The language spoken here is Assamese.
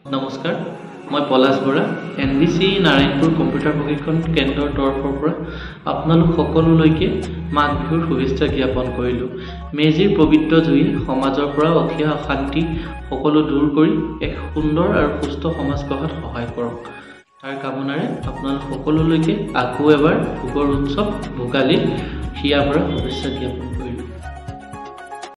নমস্কাৰ, মই পলাশ বৰা NVC নাৰায়ণপুৰ কম্পিউটাৰ প্ৰশিক্ষণ কেন্দ্ৰৰ তৰফৰ পৰা আপোনালোক সকলোলৈকে মাঘ বিহুৰ শুভেচ্ছা জ্ঞাপন কৰিলোঁ। মেজিৰ পবিত্ৰ জুয়ে সমাজৰ পৰা অধিয়া অশান্তি সকলো দূৰ কৰি এক সুন্দৰ আৰু সুস্থ সমাজ গঢ়াত সহায় কৰক। তাৰ কামনাৰে আপোনালোক সকলোলৈকে আকৌ এবাৰ ভোগৰ উৎসৱ ভোগালীৰ হিয়াৰ পৰা শুভেচ্ছা জ্ঞাপন